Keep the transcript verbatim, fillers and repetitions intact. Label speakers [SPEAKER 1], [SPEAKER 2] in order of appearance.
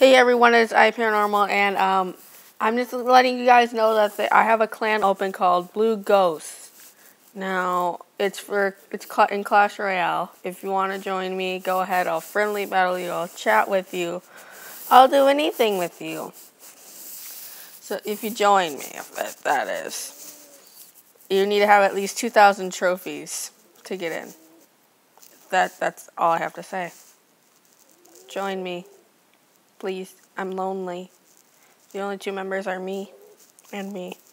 [SPEAKER 1] Hey everyone, it's I Paranormal, and um, I'm just letting you guys know that the, I have a clan open called Blue Ghosts. Now, it's for it's in Clash Royale. If you want to join me, go ahead. I'll friendly battle you. I'll chat with you. I'll do anything with you. So if you join me, if that is, you need to have at least two thousand trophies to get in. That that's all I have to say. Join me. Please, I'm lonely. The only two members are me and me.